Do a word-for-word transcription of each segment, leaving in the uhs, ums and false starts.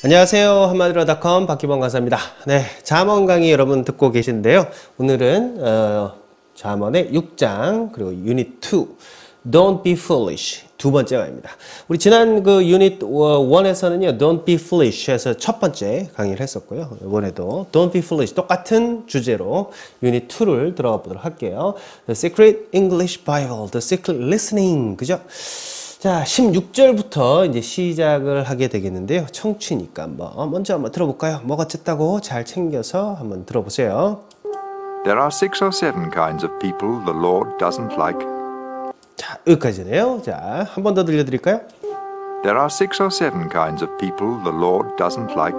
안녕하세요. 한마디로 닷컴 박기범 강사입니다. 네, 잠언 강의 여러분 듣고 계신데요. 오늘은 어, 잠언의 육 장 그리고 유닛 이 Don't be foolish 두 번째 강의입니다. 우리 지난 그 유닛 일에서는요 Don't be foolish 해서 첫 번째 강의를 했었고요. 이번에도 Don't be foolish 똑같은 주제로 유닛 이를 들어가 보도록 할게요. The Secret English Bible, The Secret Listening, 그죠? 자, 십육 절부터 이제 시작을 하게 되겠는데요. 청취니까 한번 먼저 한번 들어볼까요? 뭐가 어쨌다고 잘 챙겨서 한번 들어보세요. There are six or seven kinds of people the Lord doesn't like. 자, 여기까지네요. 자, 한 번 더 들려드릴까요? There are six or seven kinds of people the Lord doesn't like.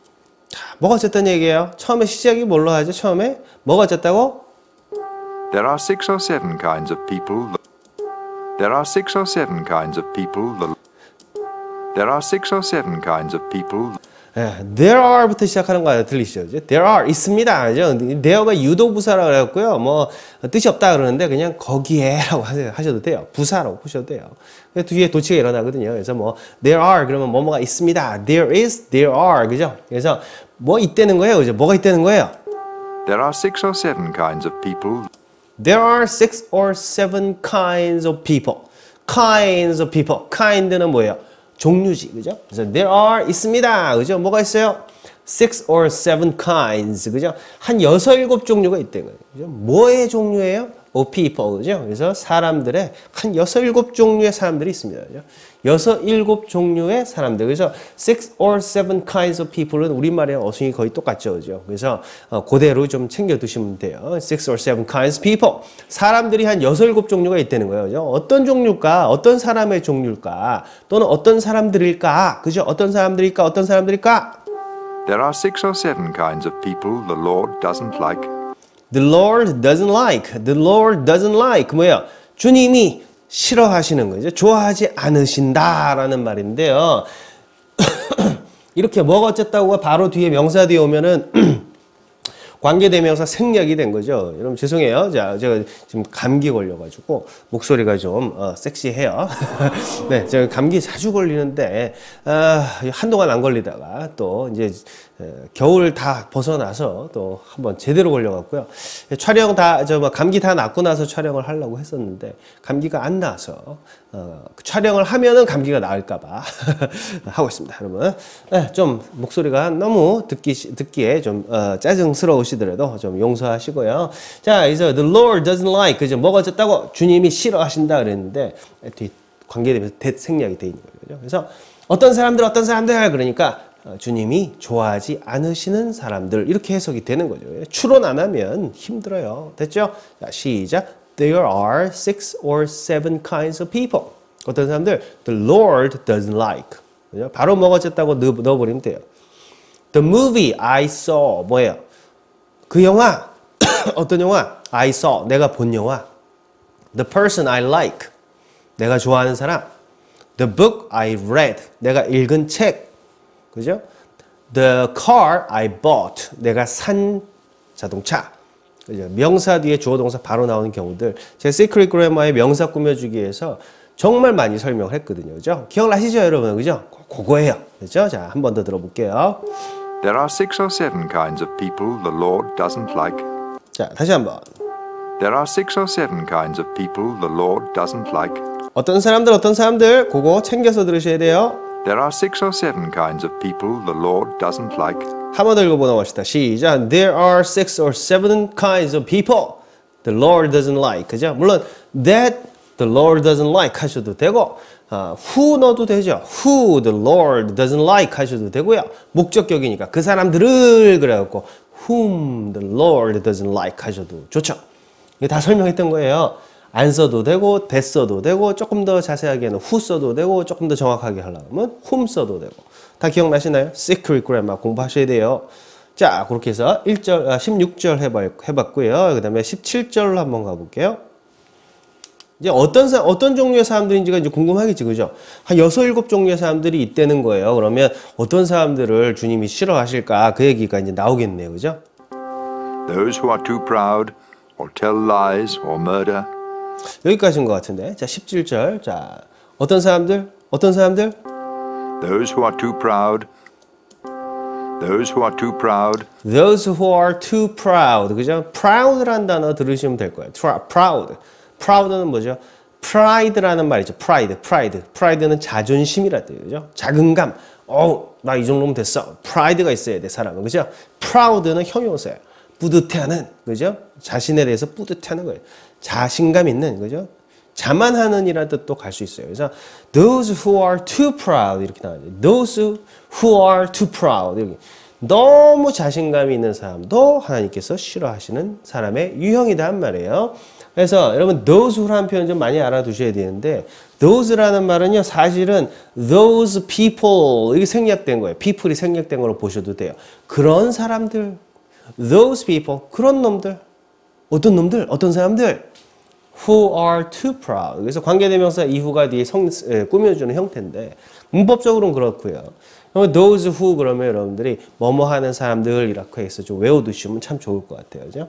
자, 뭐가 어쨌다는 얘기예요? 처음에 시작이 뭘로 하죠? 처음에 뭐가 어쨌다고? There are six or seven kinds of people. The There are six or seven kinds of people. The There are six or seven kinds of people. 예, there are부터 시작하는 거 들리시죠? There are 있습니다. 그죠? there가 유도 부사라고 그랬고요. 뭐 뜻이 없다 그러는데 그냥 거기에라고 하셔도 돼요. 부사라고 보셔도 돼요. 뒤에 도치가 일어나거든요. 그래서 뭐 there are 그러면 뭐뭐가 있습니다. There is, there are, 그죠? 그래서 뭐 있다는 거예요, 그죠? 뭐가 있다는 거예요? There are six or seven kinds of people. There are six or seven kinds of people. Kinds of people. Kind는 뭐예요? 종류지, 그죠? 그래서 there are 있습니다, 그죠? 뭐가 있어요? Six or seven kinds, 그죠? 한 여섯 일곱 종류가 있다는 거예요, 그죠? 뭐의 종류예요? Of people, 그죠? 그래서 사람들의 한 여섯 일곱 종류의 사람들이 있습니다, 그죠? 여섯 일곱 종류의 사람들. 그래서 six or seven kinds of people은 우리말이랑 어순이 거의 똑같죠, 그죠? 그래서 어, 그대로 좀 챙겨 두시면 돼요. six or seven kinds of people. 사람들이 한 여섯 일곱 종류가 있다는 거예요, 그죠? 어떤 종류일까? 어떤 사람의 종류일까? 또는 어떤 사람들일까? 그죠? 어떤 사람들일까? 어떤 사람들일까? There are six or seven kinds of people the Lord doesn't like. The Lord doesn't like. The Lord doesn't like. 뭐예요? 주님이 싫어하시는 거죠. 좋아하지 않으신다라는 말인데요. 이렇게 뭐가 어쨌다고가 바로 뒤에 명사 뒤에 오면은 관계대명사 생략이 된 거죠. 여러분 죄송해요. 자, 제가 지금 감기 걸려가지고 목소리가 좀 어, 섹시해요. 네, 제가 감기 자주 걸리는데 아, 한동안 안 걸리다가 또 이제 겨울 다 벗어나서 또 한번 제대로 걸려갖고요. 촬영 다 저 뭐 감기 다 낫고 나서 촬영을 하려고 했었는데 감기가 안 나서 어, 촬영을 하면은 감기가 나을까봐 하고 있습니다, 여러분. 네, 좀 목소리가 너무 듣기 듣기에 좀 어, 짜증스러우시더라도 좀 용서하시고요. 자, 그래서 the Lord doesn't like, 그죠? 뭐가 어쨌다고? 주님이 싫어하신다 그랬는데 뒤 관계되면서 대 생략이 돼 있는 거죠. 그래서 어떤 사람들, 어떤 사람들 그러니까. 어, 주님이 좋아하지 않으시는 사람들 이렇게 해석이 되는 거죠. 추론 안 하면 힘들어요. 됐죠? 자, 시작. There are six or seven kinds of people. 어떤 사람들 the Lord doesn't like. 그죠? 바로 뭐가 어쨌다고 넣어, 넣어버리면 돼요. The movie I saw 뭐예요? 그 영화 어떤 영화? I saw 내가 본 영화. The person I like 내가 좋아하는 사람. The book I read 내가 읽은 책. 그죠? The car I bought. 내가 산 자동차. 그죠? 명사 뒤에 주어 동사 바로 나오는 경우들. 제가 Secret Grammar의 명사 꾸며주기 위해서 정말 많이 설명을 했거든요. 그죠? 기억나시죠, 여러분? 그죠? 그거예요. 그죠? 자, 한 번 더 들어볼게요. There are six or seven kinds of people the Lord doesn't like. 자, 다시 한 번. There are six or seven kinds of people the Lord doesn't like. 어떤 사람들, 어떤 사람들, 그거 챙겨서 들으셔야 돼요. There are six or seven kinds of people the Lord doesn't like. 한 번 더 읽어보도록 합시다. 시작. There are six or seven kinds of people the Lord doesn't like. 그죠? 물론 that the Lord doesn't like 하셔도 되고 어, who 넣어도 되죠. Who the Lord doesn't like 하셔도 되고요. 목적격이니까 그 사람들을 그래갖고 whom the Lord doesn't like 하셔도 좋죠. 이거 다 설명했던 거예요. 안 써도 되고 that 써도 되고 조금 더 자세하게는 who 써도 되고 조금 더 정확하게 하려면 whom 써도 되고 다 기억나시나요? Secret Grammar 공부하셔야 돼요. 자, 그렇게 해서 일 절, 아, 십육 절 해봐, 해봤고요. 그 다음에 십칠 절로 한번 가볼게요. 이제 어떤 사, 어떤 종류의 사람들인지가 이제 궁금하겠지, 그죠? 한 여섯 일곱 종류의 사람들이 있다는 거예요. 그러면 어떤 사람들을 주님이 싫어하실까? 그 얘기가 이제 나오겠네요, 그죠? Those who are too proud or tell lies or murder. 여기까지인 것 같은데. 자, 십칠 절. 자, 어떤 사람들? 어떤 사람들? Those who are too proud Those who are too proud. Those who are too proud. 그죠? proud라는 단어 들으시면 될 거예요. proud. proud는 뭐죠? pride라는 말이죠. pride, pride. pride는 자존심이라 뜻이죠. 자긍감. 어, 나 이 정도면 됐어. pride가 있어야 돼, 사람은. 그죠? proud는 형용사예요. 뿌듯해하는, 그죠? 자신에 대해서 뿌듯해하는 거예요. 자신감 있는, 그죠? 자만하는 이라는 뜻도 갈 수 있어요. 그래서 those who are too proud 이렇게 나와요. Those who are too proud. 이렇게. 너무 자신감이 있는 사람도 하나님께서 싫어하시는 사람의 유형이다 말이에요. 그래서 여러분 those who라는 표현 좀 많이 알아두셔야 되는데 those라는 말은요 사실은 those people 이게 생략된 거예요. people이 생략된 걸로 보셔도 돼요. 그런 사람들, those people 그런 놈들, 어떤 놈들, 어떤 사람들 who are too proud. 그래서 관계대명사 이후가 뒤에 성, 예, 꾸며주는 형태인데 문법적으로는 그렇고요. those who 그러면 여러분들이 뭐뭐 하는 사람들 이렇게 해서 좀 외워두시면 참 좋을 것 같아요. 그죠?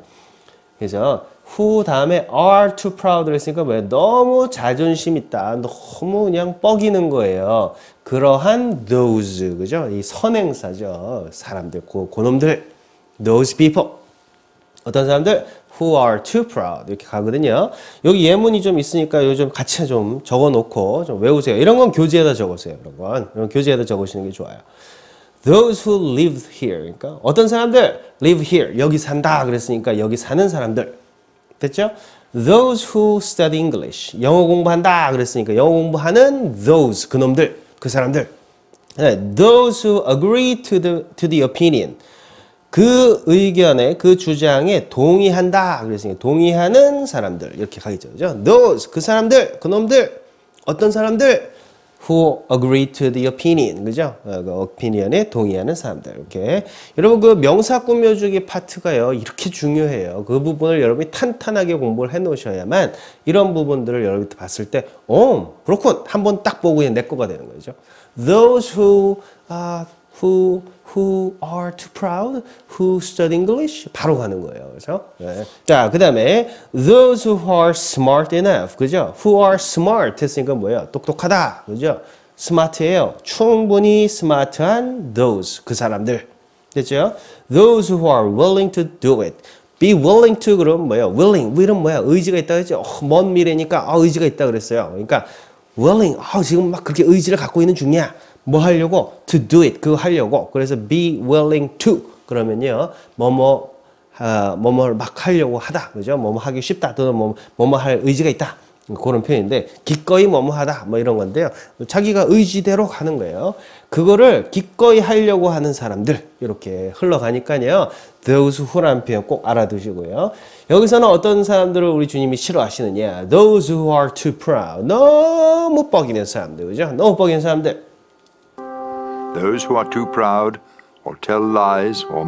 그래서 who 다음에 are too proud를 했으니까 왜 너무 자존심 있다. 너무 그냥 뻐기는 거예요. 그러한 those 그죠? 이 선행사죠. 사람들, 고, 고놈들 those people 어떤 사람들 who are too proud 이렇게 가거든요. 여기 예문이 좀 있으니까 요즘 같이 좀 적어놓고 좀 외우세요. 이런 건 교재에다 적으세요. 이런 건 이런 교재에다 적으시는 게 좋아요. Those who live here 그러니까 어떤 사람들 live here 여기 산다 그랬으니까 여기 사는 사람들 됐죠? Those who study English 영어 공부한다 그랬으니까 영어 공부하는 those 그놈들 그 사람들. Those who agree to the to the opinion 그 의견에 그 주장에 동의한다 그랬으니까 동의하는 사람들 이렇게 가겠죠. 그죠? Those 그 사람들 그놈들 어떤 사람들 who agree to the opinion 그죠? 그 opinion에 동의하는 사람들 이렇게 여러분 그 명사 꾸며주기 파트가요 이렇게 중요해요. 그 부분을 여러분이 탄탄하게 공부를 해 놓으셔야만 이런 부분들을 여러분이 봤을 때 어 그렇군 한번 딱 보고 그냥 내 거가 되는 거죠. Those who uh, who who are too proud, who study English 바로 가는 거예요. 그래서 네. 자, 그다음에 those who are smart enough. 그죠? who are smart 했으니까 뭐예요? 똑똑하다. 그죠? smart예요. 충분히 smart한 those 그 사람들. 됐죠? those who are willing to do it. be willing to 그러면 뭐예요? willing. will은 뭐야? 의지가 있다 그랬죠? 어, 먼 미래니까 아, 의지가 있다 그랬어요. 그러니까 willing. 아, 지금 막 그렇게 의지를 갖고 있는 중이야. 뭐 하려고? to do it. 그거 하려고. 그래서 be willing to. 그러면요. 뭐뭐, 아, 뭐뭐를 막 하려고 하다. 그죠? 뭐뭐 하기 쉽다. 또는 뭐, 뭐뭐 할 의지가 있다. 그런 표현인데, 기꺼이 뭐뭐 하다. 뭐 이런 건데요. 자기가 의지대로 하는 거예요. 그거를 기꺼이 하려고 하는 사람들. 이렇게 흘러가니까요. those who라는 표현 꼭 알아두시고요. 여기서는 어떤 사람들을 우리 주님이 싫어하시느냐. those who are too proud. 너무 뻐기는 사람들. 그죠? 너무 뻐기는 사람들. Those who are too proud or tell lies or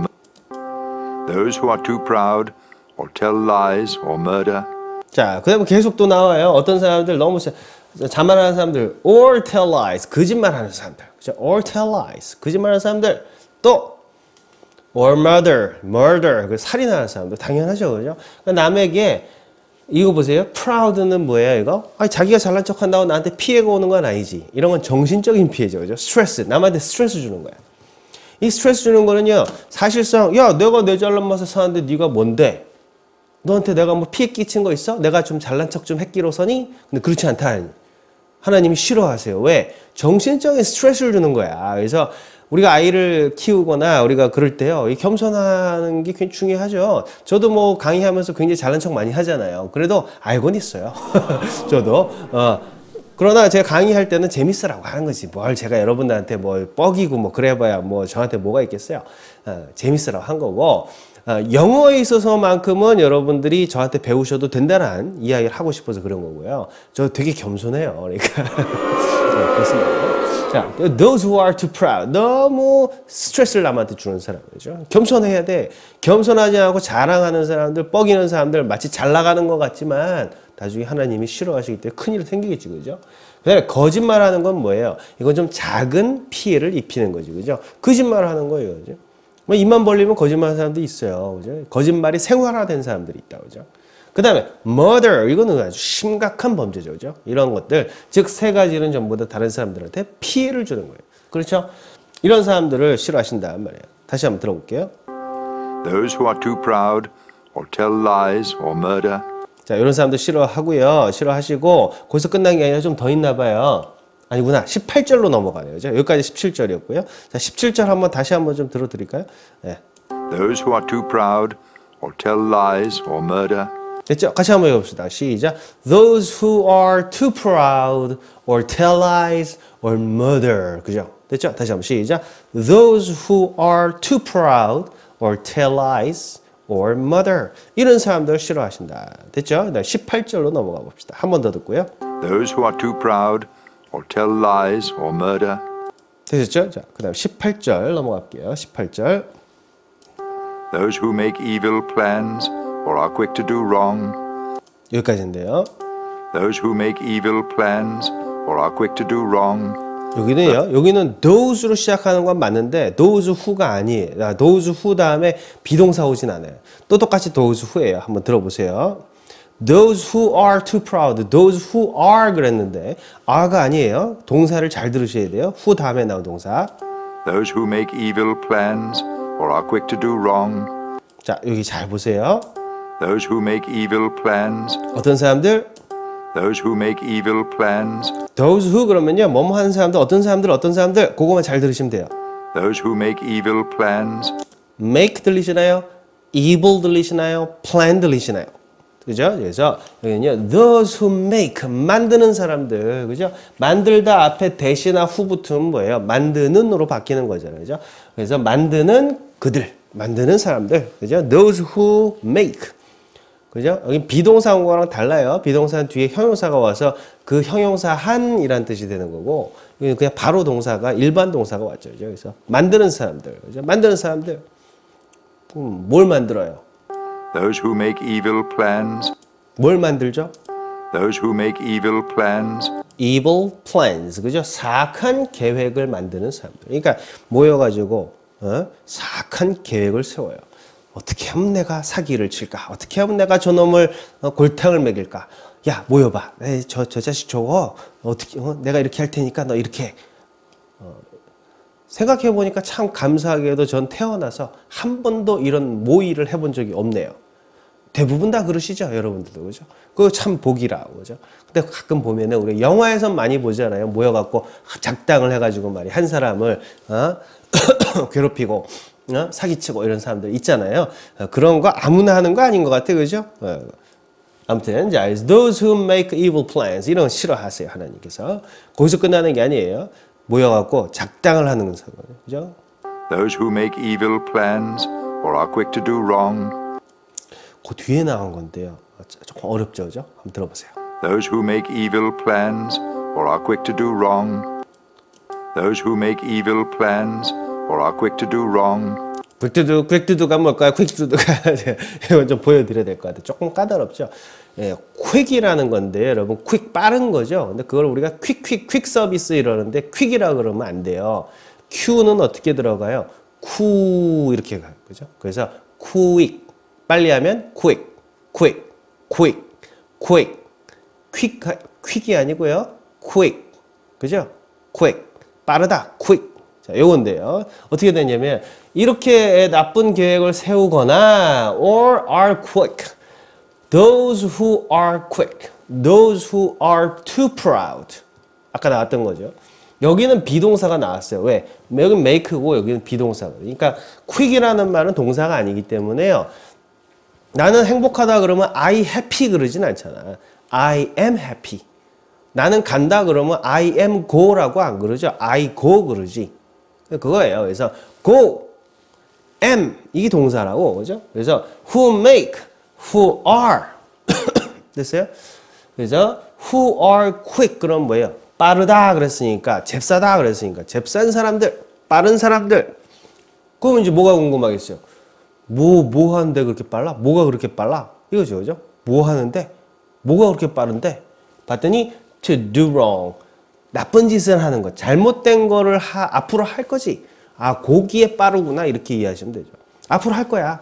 Those who are too proud or tell lies or murder. 자, 그다음에 계속 또 나와요. 어떤 사람들 너무 자만하는 사람들 or tell lies 거짓말하는 사람들. 그죠? or tell lies 거짓말하는 사람들 또 or murder murder 그 살인하는 사람들 당연하죠, 그죠? 그러니까 남에게 이거 보세요. proud는 뭐예요, 이거? 아니, 자기가 잘난 척 한다고 나한테 피해가 오는 건 아니지. 이런 건 정신적인 피해죠, 그죠? 스트레스. 남한테 스트레스 주는 거야. 이 스트레스 주는 거는요, 사실상, 야, 내가 내 잘난 맛에 사는데 네가 뭔데? 너한테 내가 뭐 피해 끼친 거 있어? 내가 좀 잘난 척 좀 했기로서니? 근데 그렇지 않다. 하나님이 싫어하세요. 왜? 정신적인 스트레스를 주는 거야. 그래서 우리가 아이를 키우거나 우리가 그럴 때요. 이 겸손하는 게 굉장히 중요하죠. 저도 뭐 강의하면서 굉장히 잘난 척 많이 하잖아요. 그래도 알고는 있어요. 저도. 어. 그러나 제가 강의할 때는 재밌으라고 하는 거지. 뭘 제가 여러분들한테 뭐 뻐기고 뭐 그래봐야 뭐 저한테 뭐가 있겠어요. 어, 재밌으라고 한 거고. 어, 영어에 있어서만큼은 여러분들이 저한테 배우셔도 된다는 이야기를 하고 싶어서 그런 거고요. 저 되게 겸손해요. 그러니까. 네, 그렇습니다. 자, those who are too proud. 너무 스트레스를 남한테 주는 사람이죠. 겸손해야 돼. 겸손하지 않고 자랑하는 사람들, 뻐기는 사람들, 마치 잘 나가는 것 같지만 나중에 하나님이 싫어하시기 때문에 큰일 생기겠지, 그죠? 그다음에 거짓말하는 건 뭐예요? 이건 좀 작은 피해를 입히는 거지, 그죠? 거짓말하는 거예요, 그죠? 뭐 입만 벌리면 거짓말하는 사람도 있어요, 그죠? 거짓말이 생활화된 사람들이 있다, 그죠? 그 다음에 murder 이거는 아주 심각한 범죄죠, 그죠? 이런 것들 즉 세 가지는 전부 다 다른 사람들한테 피해를 주는 거예요. 그렇죠? 이런 사람들을 싫어하신단 말이에요. 다시 한번 들어볼게요. Those who are too proud or tell lies or murder. 자, 이런 사람들 싫어하고요. 싫어하시고 거기서 끝난 게 아니라 좀 더 있나 봐요. 아니구나. 십팔 절로 넘어가네요. 그죠? 여기까지 십칠 절이었고요. 자, 십칠 절 한번 다시 한번 좀 들어드릴까요? 네. Those who are too proud or tell lies or murder. 됐죠? 같이 한번 해봅시다. 시작. Those who are too proud or tell lies or murder. 그죠? 됐죠? 다시 한번 시작. Those who are too proud or tell lies or murder. 이런 사람들 싫어하신다. 됐죠? 십팔 절로 넘어가 봅시다. 한 번 더 듣고요. Those who are too proud or tell lies or murder. 되셨죠? 자, 그 다음 십팔 절 넘어갈게요. 십팔 절. Those who make evil plans or are quick to do wrong. 여기까지인데요. Those who make evil plans or are quick to do wrong. 여기는요. 여기는 those로 시작하는 건 맞는데 those who가 아니에요. those who 다음에 비동사 오진 않아요. 또 똑같이 those who예요. 한번 들어보세요. Those who are too proud. Those who are 그랬는데 are가 아니에요. 동사를 잘 들으셔야 돼요. who 다음에 나온 동사. Those who make evil plans or are quick to do wrong. 자, 여기 잘 보세요. Those who make evil plans. 어떤 사람들? Those who make evil plans. Those who 그러면요. 뭐뭐 하는 사람들, 어떤 사람들, 어떤 사람들 그거만 잘 들으시면 돼요. Those who make evil plans. make 들리시나요? evil 들리시나요? plan 들리시나요? 그죠? 그래서 여기는요. those who make 만드는 사람들. 그죠? 만들다 앞에 대시나 who 붙으면 뭐예요? 만드는으로 바뀌는 거잖아요. 그죠? 그래서 만드는 그들, 만드는 사람들. 그죠? those who make. 그죠? 여기 비동사 온 거랑 달라요. 비동사는 뒤에 형용사가 와서 그 형용사 한이란 뜻이 되는 거고, 여기는 그냥 바로 동사가 일반 동사가 왔죠. 그죠? 그래서 만드는 사람들. 그죠? 만드는 사람들. 음, 뭘 만들어요? Those who make evil plans. 뭘 만들죠? Those who make evil plans. evil plans. 그죠? 사악한 계획을 만드는 사람들. 그러니까 모여가지고 어? 사악한 계획을 세워요. 어떻게 하면 내가 사기를 칠까? 어떻게 하면 내가 저놈을 어, 골탕을 먹일까? 야, 모여봐. 에이, 저, 저 자식 저거 어떻게 어? 내가 이렇게 할 테니까 너 이렇게. 어, 생각해보니까 참 감사하게도 전 태어나서 한 번도 이런 모의를 해본 적이 없네요. 대부분 다 그러시죠, 여러분들도. 그죠? 그거 참 복이라고. 그죠? 근데 가끔 보면은 우리 영화에선 많이 보잖아요. 모여갖고 작당을 해가지고 말이야. 한 사람을, 어? 괴롭히고, 어? 사기치고 이런 사람들 있잖아요. 어, 그런 거 아무나 하는 거 아닌 것 같아. 그죠? 어. 아무튼, 자, those who make evil plans. 이런 거 싫어하세요, 하나님께서. 거기서 끝나는 게 아니에요. 모여갖고 작당을 하는 거거든요. 그죠? Those who make evil plans or are quick to do wrong. 그 뒤에 나온 건데요. 조금 어렵죠, 그죠? 한번 들어보세요. Those who make evil plans or are quick to do wrong. Those who make evil plans or are quick to do wrong. 퀵두두, 퀵두두가 뭘까요? 퀵두두가 이건 좀 보여드려야 될 것 같아요. 조금 까다롭죠. 예, 퀵이라는 건데 여러분 퀵 빠른 거죠. 근데 그걸 우리가 퀵, 퀵, 퀵 서비스 이러는데 퀵이라 그러면 안 돼요. Q는 어떻게 들어가요? 쿠 이렇게 가요, 그죠? 그래서 quick 빨리 하면 quick, quick, quick, quick, quick, quick이 아니고요, quick, 그죠? quick 빠르다, quick. 자, 요건데요. 어떻게 되냐면 이렇게 나쁜 계획을 세우거나 or are quick. Those who are quick. Those who are too proud. 아까 나왔던 거죠. 여기는 비동사가 나왔어요. 왜? 여기는 make고 여기는 비동사거든요. 그러니까 quick이라는 말은 동사가 아니기 때문에요. 나는 행복하다 그러면 I happy 그러진 않잖아. I am happy. 나는 간다 그러면 I am go라고 안 그러죠. I go 그러지. 그거예요. 그래서 go, am 이게 동사라고, 그죠? 그래서 who make, who are 됐어요? 그래서 who are quick 그럼 뭐예요? 빠르다 그랬으니까 잽싸다 그랬으니까 잽싼 사람들, 빠른 사람들. 그럼 이제 뭐가 궁금하겠어요? 뭐, 뭐 하는데 그렇게 빨라? 뭐가 그렇게 빨라? 이거죠, 그죠? 뭐 하는데? 뭐가 그렇게 빠른데? 봤더니 to do wrong. 나쁜 짓을 하는 것, 잘못된 거를 하, 앞으로 할 거지. 아, 고기에 빠르구나 이렇게 이해하시면 되죠. 앞으로 할 거야.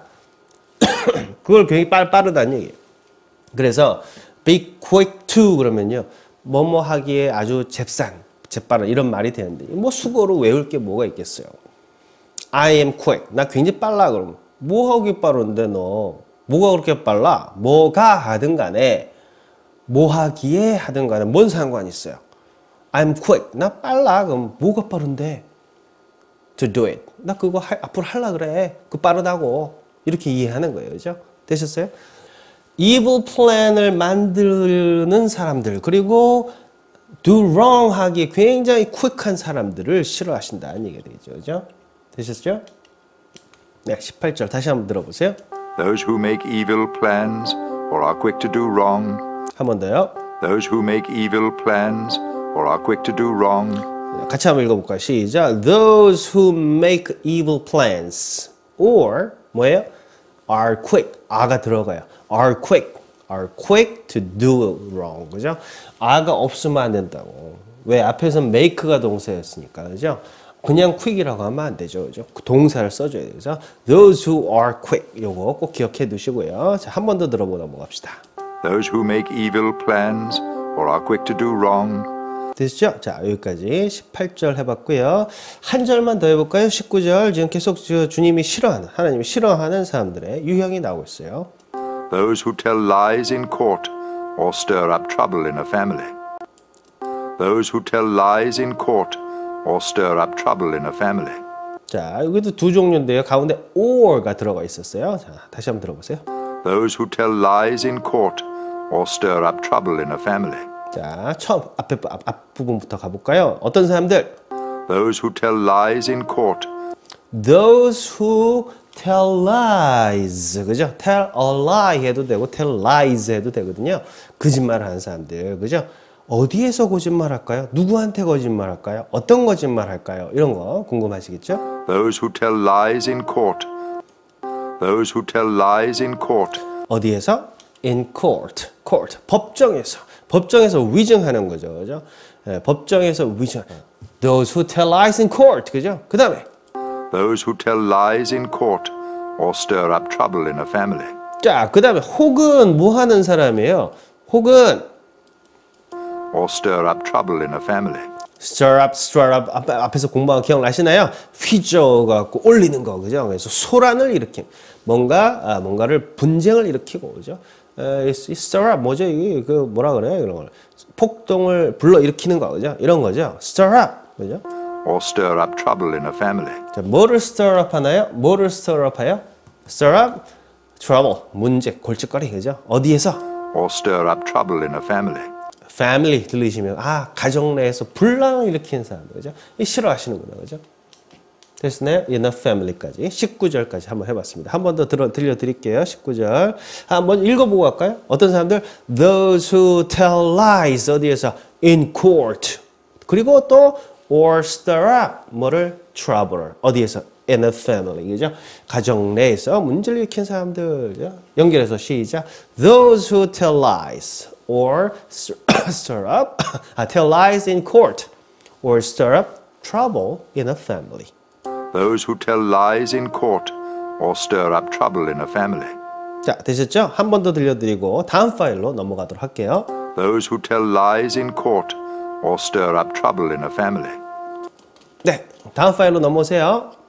그걸 굉장히 빠르, 빠르다는 얘기예요. 그래서 be quick to 그러면요. 뭐뭐 하기에 아주 잽싼, 재빠른 이런 말이 되는데 뭐 수고로 외울 게 뭐가 있겠어요. I am quick. 나 굉장히 빨라. 그러면 뭐 하기 빠른데 너? 뭐가 그렇게 빨라? 뭐가 하든 간에 뭐 하기에 하든 간에 뭔 상관이 있어요? I'm quick. 나 빨라. 그럼 뭐가 빠른데? To do it. 나 그거 하, 앞으로 하려 그래. 그 빠르다고. 이렇게 이해하는 거예요. 그죠? 되셨어요? evil plan을 만드는 사람들 그리고 do wrong 하기에 굉장히 quick한 사람들을 싫어하신다는 얘기가 되죠. 그죠? 되셨죠? 네, 십팔 절 다시 한번 들어보세요. Those who make evil plans or are quick to do wrong. 한 번 더요. Those who make evil plans or are quick to do wrong. 같이 한번 읽어볼까요? 시작. Those who make evil plans or 뭐예요? are quick. are가 들어가요. are quick. are quick to do wrong. 그죠? are가 없으면 안 된다고. 왜? 앞에서는 make가 동사였으니까. 그죠? 그냥 quick이라고 하면 안 되죠. 그죠? 그 동사를 써줘야 돼요. 그래서 those who are quick. 요거 꼭 기억해 두시고요. 자, 한 번 더 들어보고 넘어갑시다. Those who make evil plans or are quick to do wrong. 되시죠? 자, 여기까지 십팔 절 해봤고요. 한 절만 더 해볼까요? 십구 절. 지금 계속 주님이 싫어하는, 하나님이 싫어하는 사람들의 유형이 나오고 있어요. Those who tell lies in court or stir up trouble in a family. Those who tell lies in court or stir up trouble in a family. 자, 여기도 두 종류인데요. 가운데 or가 들어가 있었어요. 자, 다시 한번 들어보세요. Those who tell lies in court or stir up trouble in a family. 자, 처음 앞에 앞, 앞부분부터 가볼까요? 어떤 사람들? Those who tell lies in court. Those who tell lies. 그죠? tell a lie 해도 되고 tell lies 해도 되거든요. 거짓말을 하는 사람들. 그죠? 어디에서 거짓말할까요? 누구한테 거짓말할까요? 어떤 거짓말할까요? 이런 거 궁금하시겠죠? Those who tell lies in court. Those who tell lies in court. 어디에서? In court. court. 법정에서. 법정에서 위증하는 거죠. 그죠? 예, 법정에서 위증. Those who tell lies in court. 그죠? 그 다음에 Those who tell lies in court or stir up trouble in a family. 자, 그 다음에 혹은 뭐 하는 사람이에요? 혹은 or stir up trouble in a family. stir up, stir up 앞, 앞에서 공부한 거 기억나시나요? 휘저어갖고 올리는 거, 그죠? 그래서 소란을 일으킨 뭔가 아, 뭔가를 분쟁을 일으키고, 그죠? 에, stir up 뭐죠? 이게 그 뭐라 그래요? 이런 걸 폭동을 불러 일으키는 거, 그죠? 이런 거죠. stir up, 그죠? or stir up trouble in a family. 자, 뭐를 stir up 하나요? 뭐를 stir up 해요? stir up trouble 문제, 골칫거리, 그죠? 어디에서? or stir up trouble in a family. family 들리시면 아 가정 내에서 분란을 일으키는 사람들 그죠? 이 싫어하시는구나 그죠? 됐나요? in a family까지 십구 절까지 한번 해봤습니다. 한 번 더 들어 들려드릴게요. 십구 절 한번 읽어보고 갈까요? 어떤 사람들 those who tell lies 어디에서 in court 그리고 또 or stir up 뭐를 trouble 어디에서 in a family 그죠? 가정 내에서 문제를 일으키는 사람들 그죠? 연결해서 시작 those who tell lies or stir up, tell lies in court, or stir up trouble in a family. Those who tell lies in court or stir up trouble in a family. 자, 되셨죠? 한 번 더 들려드리고 다음 파일로 넘어가도록 할게요. Those who tell lies in court or stir up trouble in a family. 네, 다음 파일로 넘어오세요.